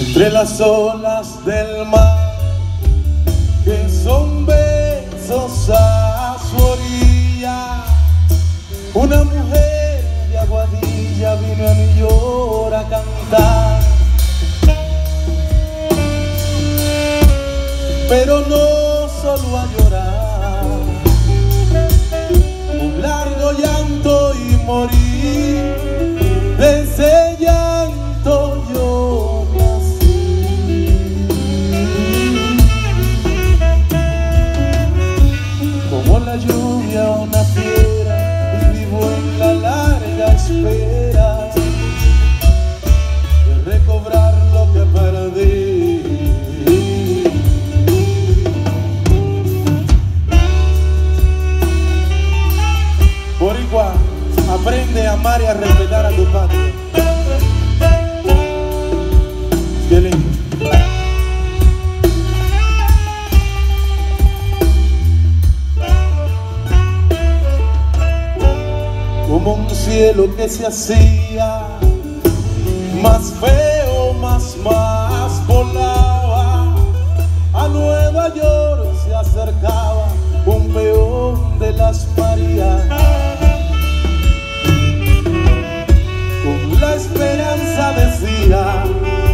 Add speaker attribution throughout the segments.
Speaker 1: Entre las olas del mar, que son besos a su orilla, una mujer de Aguadilla vino a New York a cantar. Pero no solo a llorar, un largo llanto y morir. De ese llanto yo nací. Como la lluvia una fiera, y vivo en la larga espera de recobrar lo que perdí. Boricua, aprende a amar y a respetar a tu patria. Qué lindo. Como un cielo que se hacía más feo, más volaba. A Nueva York se acercaba un peón de las Marías, con la esperanza decía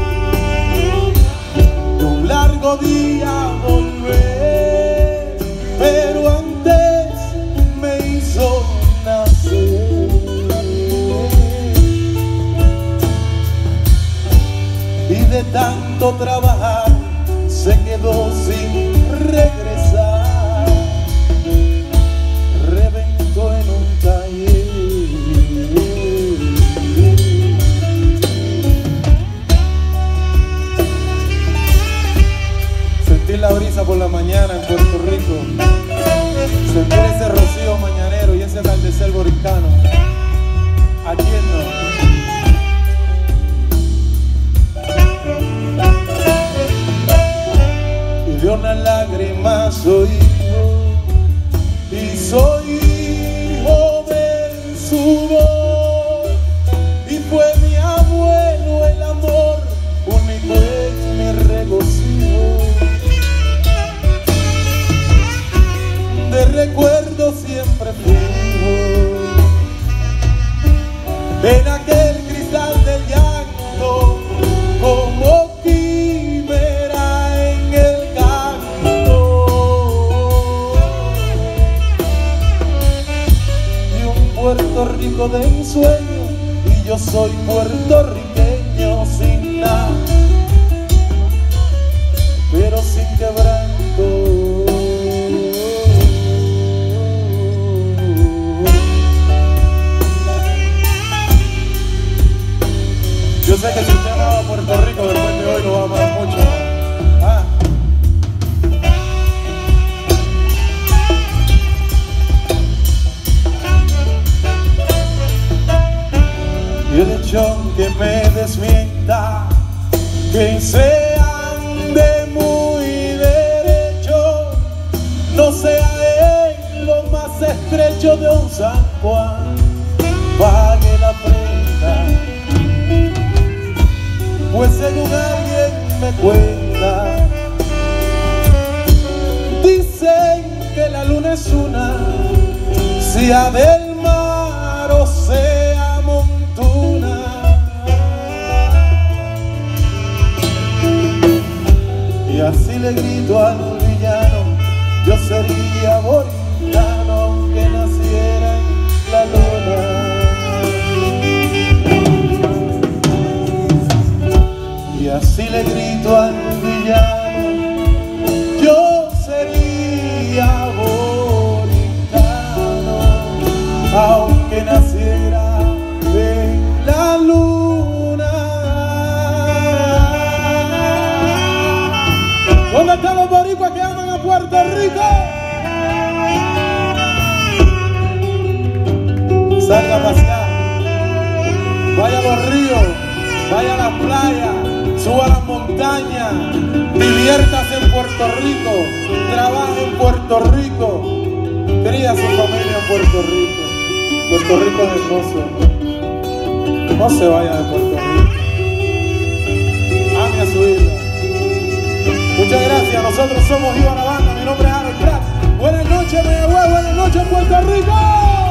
Speaker 1: de un largo día volver, pero antes me hizo nacer. Y de tanto trabajar se quedó sin regresar, reventó en un taller. Sentir la brisa por la mañana en Puerto Rico, sentir ese rocío mañanero y ese atardecer boricano. ¿A quién no? De una lágrima soy yo, y soy hijo de su voz, y fue mi abuelo el amor único en mi regocijo. De recuerdo siempre fijo en aquel cristal del llanto, como Puerto Rico de ensueño, y yo soy puertorriqueño sin nada, pero sin quebranto. Yo sé que si usted ama a Puerto Rico, después de hoy lo va a amar mucho. Y el lechón que me desmienta, que se ande muy derecho, no sea él lo más estrecho de un San Juan, pague la prenda. Pues según alguien me cuenta, dicen que la luna es una, sea del mar o sea montuna. Y así le grito al villano, yo sería boricano aunque naciera en la luna. Y así le grito al villano, yo sería boricano aunque naciera en la luna. ¿Dónde están los boricuas que aman a Puerto Rico? Salga a pasear, vaya a los ríos, vaya a la playa, suba a las montañas, diviértase en Puerto Rico, trabaje en Puerto Rico, cría a su familia en Puerto Rico. Puerto Rico es hermoso, no se vaya de Puerto Rico, ame a su isla. Muchas gracias, nosotros somos Ibarra Banda, mi nombre es Harold Pratt. Buenas noches, Mayagüez, buenas noches, Puerto Rico.